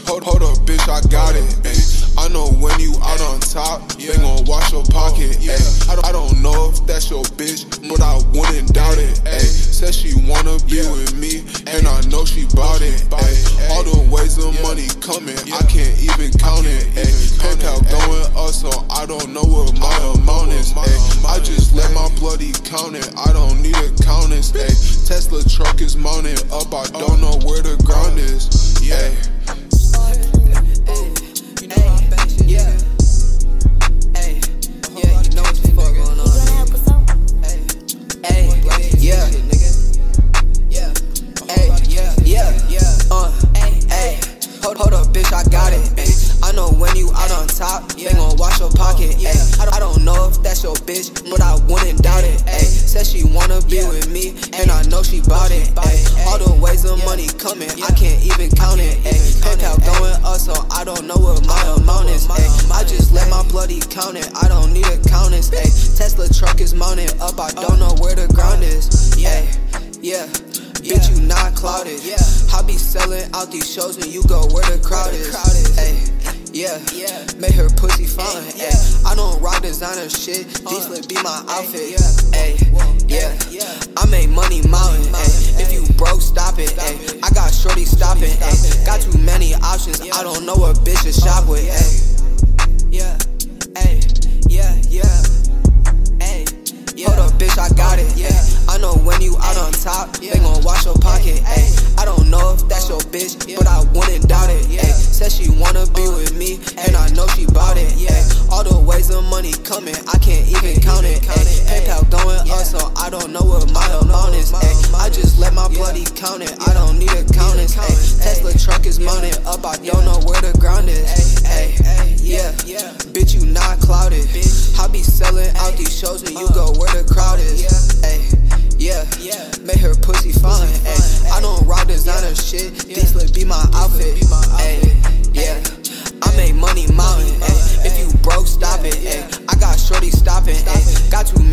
Hold up, bitch, I got it. I know when you out on top, they gon' wash your pocket. I don't know if that's your bitch, but I wouldn't doubt it. Said she wanna be with me, and I know she bout it. All the ways of money coming, I can't even count it. PayPal going up, so I don't know what my amount is. I just let my bloody count it, I don't need accountants. Tesla truck is mounted up, I don't know where the ground is. Hold up, bitch, I got it. I know when you out on top, they gon' wash your pocket. I don't know if that's your bitch, but I wouldn't doubt it. Said she wanna be with me, and I know she bout it. All the ways of money coming, I can't even count it. PayPal going up, so I don't know what my amount is. I just let my bloody count it, I don't need accountants. Tesla truck is mounted up, I don't know where the ground is. Bitch, you not clouded. I be selling out these shows and you go where the crowd is. Make her pussy fine. I don't rock designer shit, D-Slip be my outfit. I make money mountain. If you broke, stop it. I got shorty stopping. Got too many options, I don't know what bitch to shop with. Hold up, bitch, I got it. I know when you out on top, they gon' wash your pocket. I don't know if that's your bitch, but I wouldn't doubt it. Said she wanna be with me, and I know she bout it. All the ways of money coming, I can't even count it. PayPal going up, so I don't know what my amount is. I just let my bloody count it, I don't need accountants. Tesla truck is mounted up, I don't know where the ground is. Bitch, you not clouded. I be selling out these shows and you go where the crowd is. Make her pussy fine. I don't rock designer shit, D-Slip be my outfit. I make money mountain. If you broke, stop it. I got shorty stopping. Got too